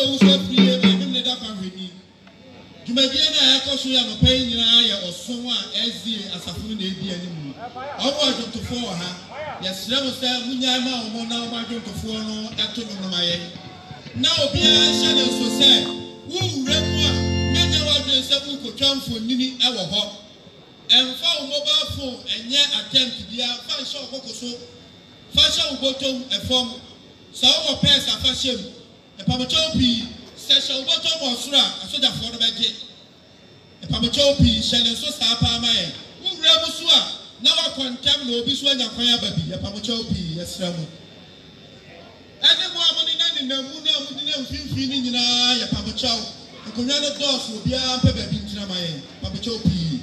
who so free and in the company. You may be an air no pain in eye or someone as the as a food anymore. I want to for her. Yes, never say, Munyama or Mona, my daughter for no, that took on my head. Now, be a shadow so sad. Woo, Remwa, many of us who could come for Nini our hop. And found mobile phone and yet attempt to be a fashion so fashion bottom a form. So our pairs are fashion. A Pamachopi, session bottom or sura, a soda for the budget. A Pamachopi, Shannon so sapa my. Who Ramusua, now I contempt no Biswan and Fire Baby, a Pamachopi, yes, Ramu. And then one money in the Muna, Mudina, feeling in a Pamachow. The Kunana dogs will be a baby in Tramay, Pamachopi.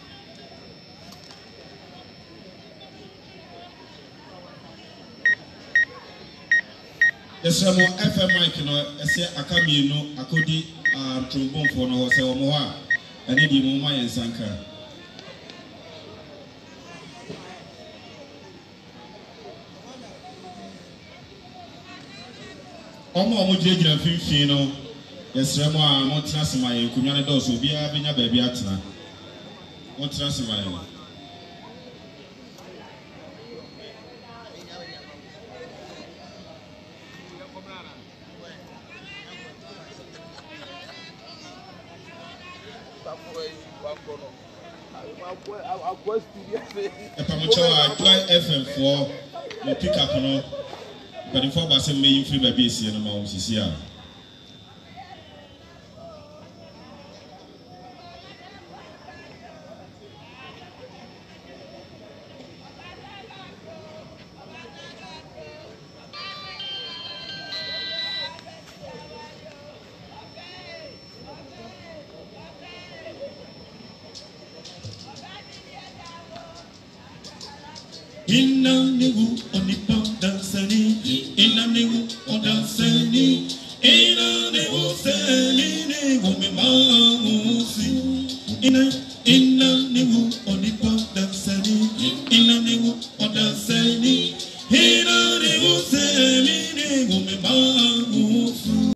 Yes, I'm FM Mike, you know, I say I come in, no, I could be trombone for no, say, Omoa, I need you, Moma and Sanka. Omo Mujaj, Fino, yes, Ramo, Montrasima, Kunyana Dos will be a baby atna. Montrasima. FM for the pick up, but if I say, may you feel my base in the mountains here. In a new on the dancing, in a new on dancing, in a new selling, in a